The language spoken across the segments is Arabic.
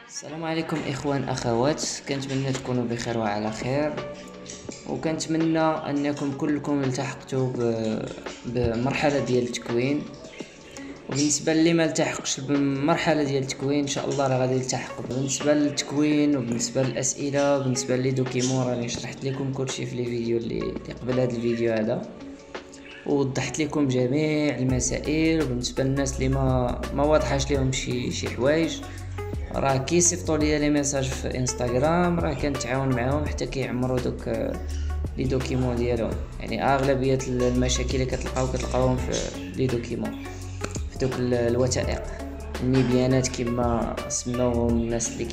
السلام عليكم اخوان اخوات، كنتمنى تكونوا بخير وعلى خير، وكنتمنى انكم كلكم التحقتوا بمرحله ديال التكوين. وبالنسبه اللي ما التحقش بالمرحله ديال التكوين ان شاء الله راه غادي يلتحق. بالنسبه للتكوين وبالنسبه للاسئله وبالنسبه لي دوكيمون راني شرحت لكم كلشي في الفيديو اللي قبل هذا الفيديو هذا، ووضحت لكم جميع المسائل. وبالنسبه للناس اللي ما واضحاش لهم شي حوايج، راه كيصيفطوا لي لي ميساج في انستغرام، راه كنتعاون معاهم حتى كيعمروا دوك لي دوكيمون ديالهم. يعني اغلبيه المشاكل اللي كتلقاوهم في لي دوكيمون، في دوك الوثائق النبيانات كما سموهم الناس اللي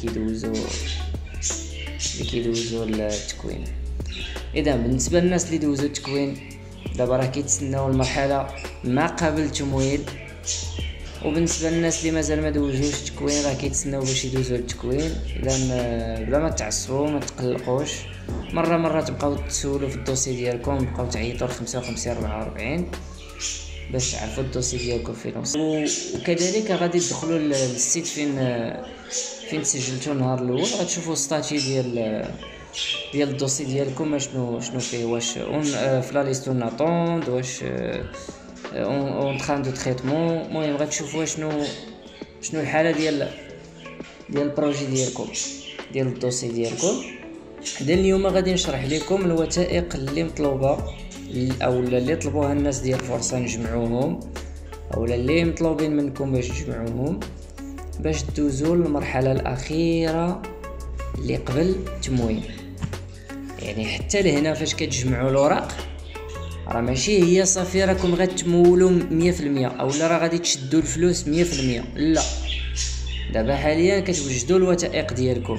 كيدوزوا التكوين. اذا بالنسبه للناس اللي دوزوا التكوين دابا راه كيتسناو المرحله ما قبل التمويل، وبالنسبه للناس اللي مازال ما دوزوش التكوين راه كيتسناو باش يدوزوا التكوين. اذا بلا ما تعصبوا ما تقلقوش، مره تبقاو تسولوا في الدوسي ديالكم، بقاو تعيطوا ل 55 44 باش تعرفوا الدوسي ديالكم فين وصل. وكذلك غادي تدخلوا للسيت فين سجلتوا النهار الاول، غتشوفوا ستاتي ديال الدوسي ديالكم شنو فيه، واش في لا ليست ناتوند، واش اون تران دو تريتمون. المهم غتشوفوا شنو الحاله ديال البروجي ديالكم، ديال الدوسي ديالكم. اذا اليوم غادي نشرح لكم الوثائق اللي مطلوبه او اللي طلبوها الناس ديال فرصه نجمعوهم، او اللي مطلوبين منكم باش تجمعوهم باش تدوزوا للمرحله الاخيره اللي قبل التمويل. يعني حتى لهنا فاش كتجمعوا الاوراق راه ماشي هي صافي راكم غتمولوا 100% او لا راه غادي تشدوا الفلوس 100%، لا. دابا حاليا كتوجدوا الوثائق ديالكم.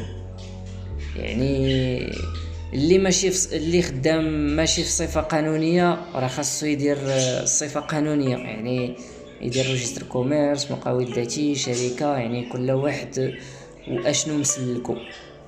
يعني اللي خدام ماشي في صفه قانونيه راه خاصو يدير الصفه قانونيه، يعني يدير ريجستر كوميرس، مقاول ذاتي، شركه، يعني كل واحد واشنو مسلكو،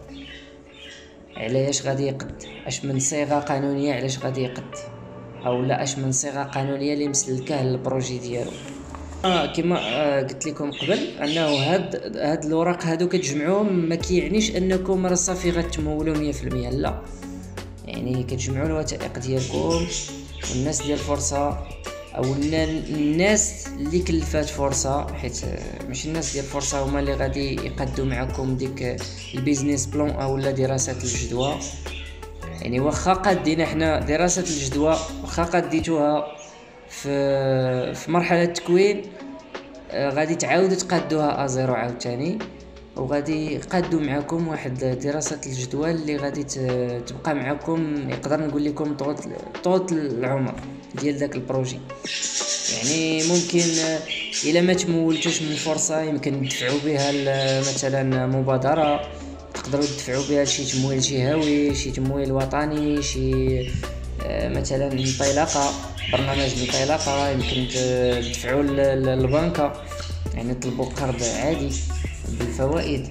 علاش غادي يقد، اش من صيغه قانونيه علاش غادي يقد، او لا اش من صيغه قانونيه اللي مسلكه للبروجي ديالو. كما قلت لكم قبل انه هاد الاوراق هادو كتجمعوهم ما كيعنيش انكم راه صافي غتمولوا 100%، لا. يعني كتجمعوا الوثائق ديالكم، والناس ديال فرصه او الناس اللي كلفات فرصه، حيت ماشي الناس ديال فرصه هما اللي غادي يقدوا معكم ديك البيزنس بلان او لا دراسه الجدوى. يعني واخا قادينا حنا دراسه الجدوى، واخا قديتوها في مرحله التكوين، غادي تعاودوا تقادوها ازيرو عاوتاني، وغادي يقادوا معكم واحد دراسه الجدوى اللي غادي تبقى معكم، يقدر نقول لكم طول العمر ديال داك البروجي. يعني ممكن الا ما تمولتوش من فرصه يمكن تدفعوا بها مثلا مبادره، تقدروا تدفعوا بها شي تمويل جهوي، شي تمويل وطني، شي مثلا انطلاقه، برنامج انطلاقه، يمكن تدفعوا للبنكه، يعني تطلبوا قرض عادي بالفوائد.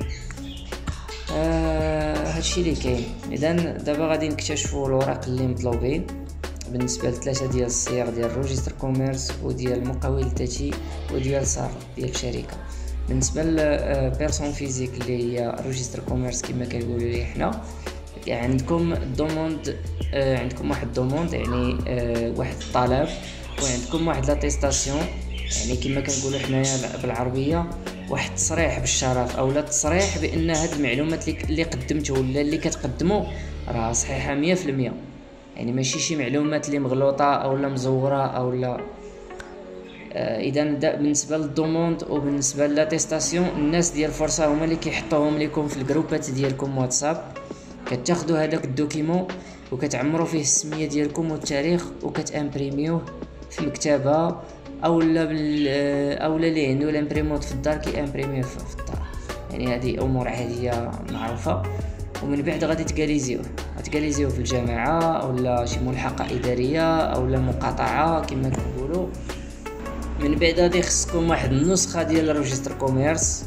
هادشي اللي كاين. اذا دابا غادي نكتشفوا الوراق اللي مطلوبين بالنسبه لثلاثه ديال الصيغ ديال روجستر كوميرس وديال المقاول الذاتي وديال صار ديال الشركه. بالنسبه لبيرسون فيزيك اللي هي روجستر كوميرس كما كنقولوا ليه حنا، يعني عندكم دوموند، عندكم واحد دوموند، يعني واحد الطلب، وعندكم واحد لاتيستاسيون، يعني كما كنقولوا حنايا بالعربيه واحد التصريح بالشرف او لا تصريح بان هاد المعلومات اللي قدمتوا ولا اللي كتقدموا راه صحيحه 100%. يعني ماشي شي معلومات اللي مغلوطه او لا مزوره او لا. اذا بالنسبه للدوموند وبالنسبه للاتيستاسيون، الناس ديال فرصه هما اللي كيحطوهم لكم في الجروبات ديالكم واتساب. كتاخذوا هذاك الدوكيمون وكتعمروا فيه السميه ديالكم والتاريخ، وكتامبريميوه في المكتبه او لا اللي عنده الامبريموت في الدار كيامبريميه في الدار. يعني هذه امور عاديه معروفه. ومن بعد غادي تجاليزيوه في الجامعه او لا شي ملحقه اداريه او لا مقاطعه كما كنقولوا. من بعد غادي خصكم واحد النسخه ديال الروجستر كوميرس،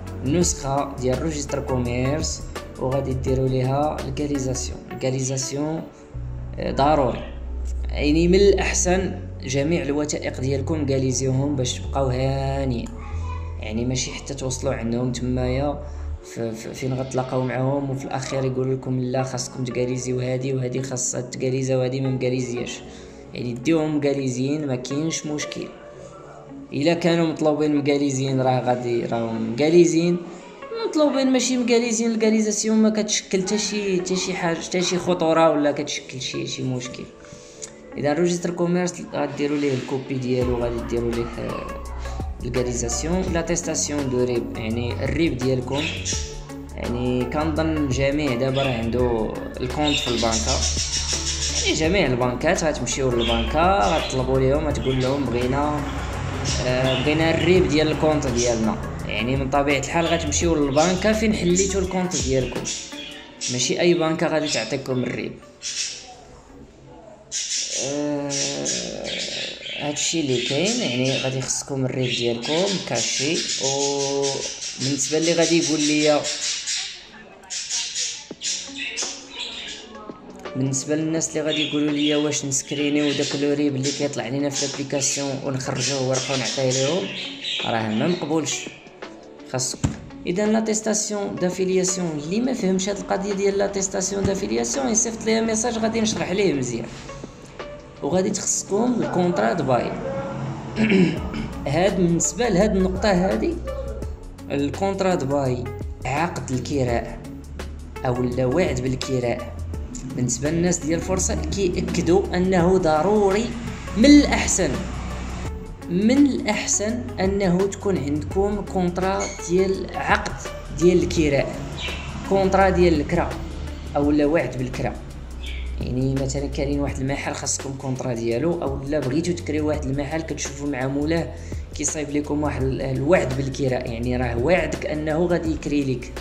وغادي ديروا ليها الكاليزاسيون ضروري. يعني من الاحسن جميع الوثائق ديالكم كاليزيوهم باش تبقاو هانيين، يعني ماشي حتى توصلوا عندهم تمايا فين غتلاقاو معاهم، وفي الاخير يقول لكم لا خاصكم تكاليزيو هادي وهادي خاصها تكاليزا وهادي ما مكاليزياش. يعني ديوهم مكاليزيين ما كاينش مشكل. الا كانوا مطلوبين مكاليزيين راه غادي راهم مكاليزين، مطلوبين ماشي مكاليزين. الكاليزاسيون ما كتشكل حتى شي حاجه، حتى شي خطوره ولا كتشكل شي مشكل. اذا روجستر كوميرس غديروا ليه الكوبي ديالو، غادي ديروا ليه الكاليزاسيون لاتيستاسيون دو ريب، يعني الريب ديالكم. يعني كنظن الجميع دابا راه عنده الكونت في البنكه، يعني جميع البنكات غتمشيو للبنكه غتطلبوا ليهم، غتقول لهم بغينا الريب ديال الكونت ديالنا. يعني من طبيعه الحال غتمشيو للبنكه فين حليتو الكونت ديالكم، ماشي اي بنكه غادي تعطيكم الريب. هادشي اللي كاين. يعني غادي خصكم الريب ديالكم كاشي. وبالنسبه اللي غادي يقول لي، بالنسبه للناس اللي غادي يقولوا لي واش نسكرينيو داك الريب اللي كيطلع لينا في الابليكاسيون ونخرجوه ورقه ونعطيه لهم، راه ما مقبولش. خاصكم اذا لاتيستاسيون دافيلياسيون. اللي ما فهمش هاد القضيه ديال لاتيستاسيون دافيلياسيون يصيفط ليا ميساج غادي نشرح ليه مزيان. وغادي تخصكم الكونطرا د باي. هاد بالنسبه لهاد النقطه هادي، الكونطرا د باي عقد الكراء او لا وعد بالكراء. بالنسبه للناس ديال الفرصه كيأكدوا انه ضروري من الاحسن انه تكون عندكم كونطرا ديال عقد ديال الكراء، كونطرا ديال الكرا او لا وعد بالكرا. يعني مثلا كاين واحد المحل خاصكم كونطرا ديالو، او لا بغيتو تكريو واحد المحل كتشوفوا مع مولاه كيصايب لكم واحد الوعد بالكراء، يعني راه وعدك انه غادي يكري لك.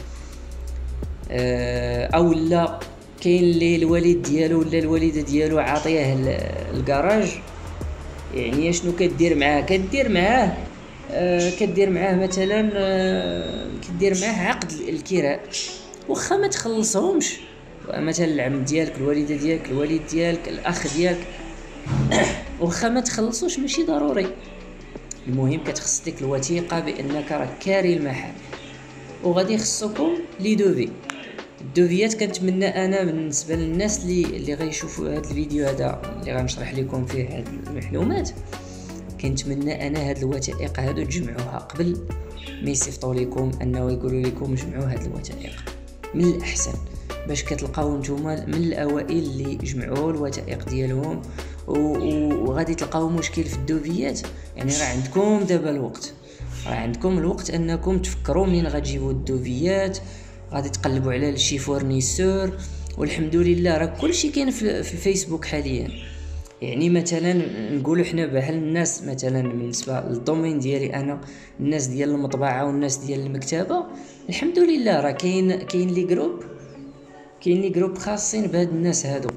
او لا كاين اللي الوالد ديالو ولا الوالده ديالو عاطيه الكراج. يعني شنو كدير معاه؟ كدير معاه مثلا كدير معاه عقد الكراء، واخا ما تخلصهمش. مثلا العم ديالك، الوالده ديالك، الوالد ديالك، الاخ ديالك، واخا ما تخلصوش ماشي ضروري. المهم كتخص ديك الوثيقه بانك راك كاري المحل. وغادي خصكم لي دوفي. الدوفيات كنتمنى انا بالنسبه للناس اللي غيشوفوا هذا الفيديو هذا اللي غنشرح لكم فيه هذه المعلومات، كنتمنى انا هذه الوثائق هادو تجمعوها قبل ما يصيفطوا لكم انه يقولوا لكم جمعوا هذه الوثائق. من الاحسن باش كتلقاو نتوما من الاوائل اللي جمعوا الوثائق ديالهم. وغادي تلقاو مشكل في الدوفيات. يعني راه عندكم دابا الوقت، انكم تفكروا منين غتجيبوا الدوفيات. غادي تقلبوا على شي فورنيسور، والحمد لله راه كلشي كاين في الفيسبوك حاليا. يعني مثلا نقولوا حنا بحال الناس مثلا بالنسبه للدومين ديالي انا، الناس ديال المطبعه والناس ديال المكتبه، الحمد لله راه كاين لي جروب خاصين بهاد الناس هادو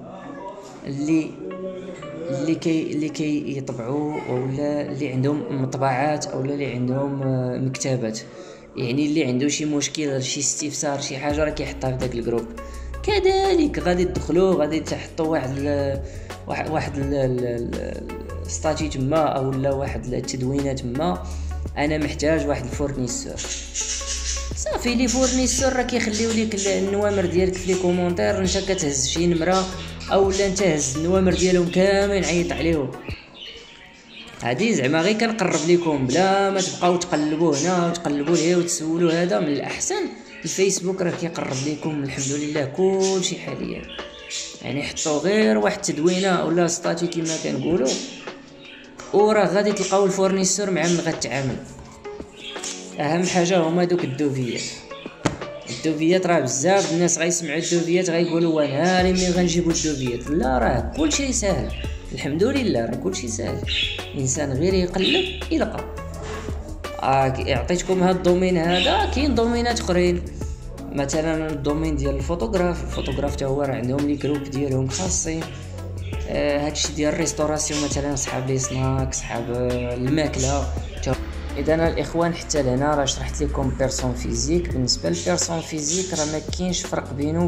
اللي كي يطبعوا، ولا اللي عندهم مطبعات، او اللي عندهم مكتبات. يعني اللي عنده شي مشكل، شي استفسار، شي حاجه، راه كيحطها في داك الجروب. كذلك غادي تدخلوا، غادي تحطوا واحد ستاتي تما، او لا واحد التدوينه تما، انا محتاج واحد الفورنيسور. صافي لي فورنيسور راه كيخليو لك النوامر ديالك في لي كومونتير، انت كتهز شي نمره، او لا انت هز النوامر ديالهم كاملين عيط عليهم. هادي زعما غير كنقرب لكم بلا ما تبقاو تقلبوا هنا وتقلبوا لهيه وتسولوا. هذا من الاحسن. الفيسبوك راه كيقرب لكم الحمد لله كلشي حاليا. يعني حطوا غير واحد التدوينه ولا ستاتي كما كنقولوا، وراه غادي تلقاو الفورنيسور مع من غتعامل. اهم حاجه هما دوك الدوفيات راه بزاف الناس غيسمعوا الدوفيات غيقولوا ونهاري ملي غنجيبوا الدوفيات. لا راه كلشي ساهل الحمد لله، راه كلشي ساهل. الانسان غير يقلب يلقى. اعطيتكم هذا الدومين هذا، كاين دومينات اخرين مثلا الدومين ديال الفوتوغراف حتى هو راه عندهم لي جروب ديالهم خاصين. هادشي ديال الريستوراسيون مثلا، صحاب لي سناك، صحاب الماكله. اذا الاخوان حتى لهنا راه شرحت لكم بيرسون فيزيك. بالنسبه للبيرسون فيزيك راه ما كاينش فرق بينه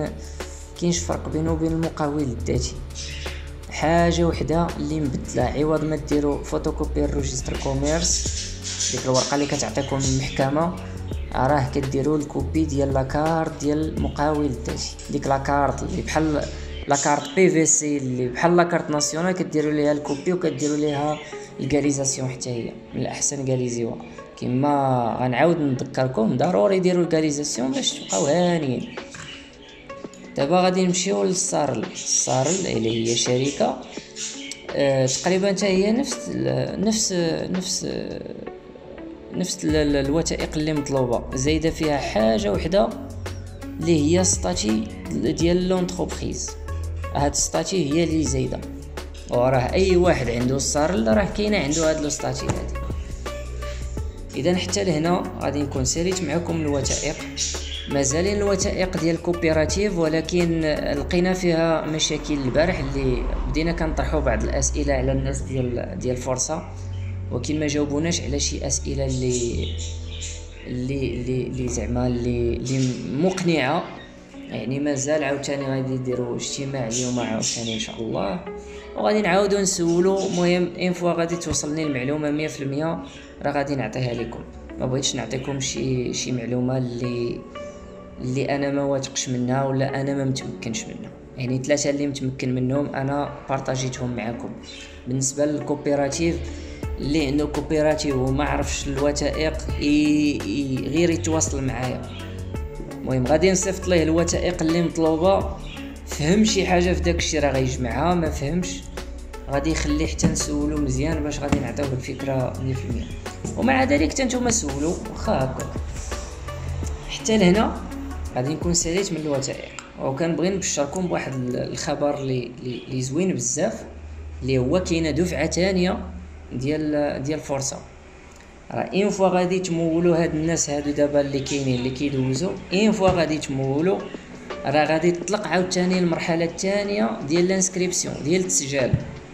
وبين المقاول الذاتي. حاجه وحده اللي مبدله، عوض ما ديروا فوتوكوبي الروجستر كوميرس، ديك الورقه اللي كتعطيكم المحكمه، راه كديروا الكوبي ديال لاكارت ديال المقاول الذاتي، ديك لاكارت اللي بحال لاكارت بي في سي اللي بحال لاكارت ناسيونال، كديروا ليها الكوبي وكديروا ليها الكاليزاسيون حتى هي من الاحسن كاليزيوها. كما غنعاود نذكركم ضروري ديروا الكاليزاسيون باش تبقاو هانيين. دابا غادي نمشيو للصارل. الصارل اللي هي شركه تقريبا حتى هي نفس الوثائق اللي مطلوبه، زايده فيها حاجه وحده اللي هي ستاتي ديال لونتربريز. هاد ستاتي هي اللي زايده، وراه اي واحد عنده الصارل راه كاينه عنده هاد الستاتي هادي. اذا حتى لهنا غادي نكون ساليت معكم الوثائق. مازالين الوثائق ديال الكوبيراتيف، ولكن لقينا فيها مشاكل البارح اللي بدينا كنطرحوا بعض الاسئله على الناس ديال فرصه، ولكن ما جاوبوناش على شي اسئله اللي زعما اللي مقنعه. يعني مازال عاوتاني غادي نديروا اجتماع اليوم عاوتاني ان شاء الله، وغادي نعاودوا نسولوا. المهم ان فوا غادي توصلني المعلومه 100% راه غادي نعطيها لكم. ما بغيتش نعطيكم شي معلومه اللي انا ما واثقش منها ولا انا ما متمكنش منها. يعني 3 اللي متمكن منهم انا بارطاجيتهم معكم. بالنسبه للكوبيراتيف اللي عنده كوبيراتيف وما عرفش الوثائق غير يتواصل معايا. المهم غادي نصيفط ليه الوثائق اللي مطلوبه، فهم شي حاجه في داكشي راه غيجمعها، ما فهمش غادي يخليه حتى نسولو مزيان باش غادي نعطيوه الفكره 100%. ومع ذلك حتى نتوما سولوا واخا هكا. حتى لهنا غادي نكون ساليت من الوثائق، وكنبغي نبشركم بواحد الخبر اللي زوين بزاف، اللي هو كاينه دفعه ثانيه ديال فرصه. راه ان فوا غادي تمولوا هاد الناس هادو دابا اللي كاينين اللي كيدوزوا، ان فوا غادي تمولوا راه غادي تطلق عاوتاني المرحله الثانيه ديال الانسكريبسيون ديال التسجيل،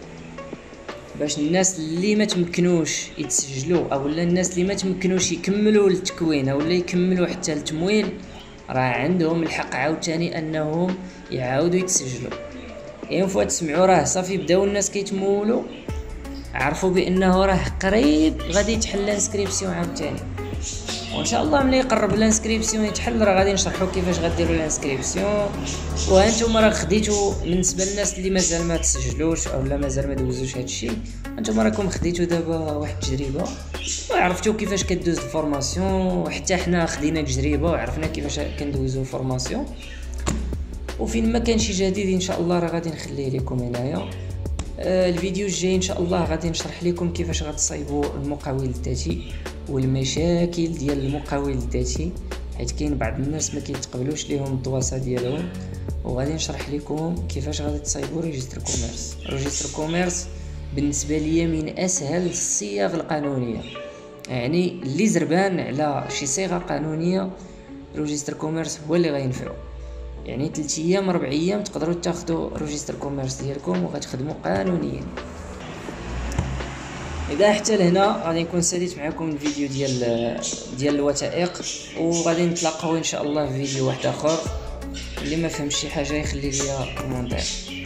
باش الناس اللي ما تمكنوش يتسجلوا او الناس اللي ما تمكنوش يكملوا التكوين او اللي يكملوا حتى التمويل راه عندهم الحق عاوتاني انهم يعاودوا يتسجلوا. ان فوا تسمعوا راه صافي بداو الناس كيتمولوا، عرفوا بانه راه قريب غادي يتحل الانسكريبسيون عاوتاني. وان شاء الله ملي يقرب الانسكريبسيون يتحل راه غادي نشرحوا كيفاش غديروا الانسكريبسيون. وانتم راه خديتوا بالنسبه للناس اللي مازال ما تسجلوش او لا مازال ما دوزوش هادشي، انتم راكم خديتوا دابا واحد التجربه وعرفتوا كيفاش كدوز الفورماسيون، وحتى حنا خدينا تجربه وعرفنا كيفاش كندوزوا الفورماسيون. وفين ما كان شي جديد ان شاء الله راه غادي نخليه لكم هنايا. الفيديو الجاي ان شاء الله غادي نشرح لكم كيفاش غتصايبوا المقاول الذاتي والمشاكل ديال المقاول الذاتي، حيت كاين بعض الناس ما كيتقبلوش ليهم الدواسه ديالهم. وغادي نشرح لكم كيفاش غادي تصايبوا ريجستر كوميرس. ريجستر كوميرس بالنسبه ليا من اسهل الصيغ القانونيه، يعني اللي زربان على شي صيغه قانونيه ريجستر كوميرس هو اللي غينفعو. يعني 3 ايام 4 ايام تقدروا تاخذوا ريجستر كوميرس ديالكم وغتخدموا قانونيا. اذا حتى لهنا غادي نكون ساليت معكم الفيديو ديال الوثائق، وغادي نتلاقاو ان شاء الله في فيديو واحد اخر. اللي ما فهمش شي حاجه يخلي ليا كومونتير.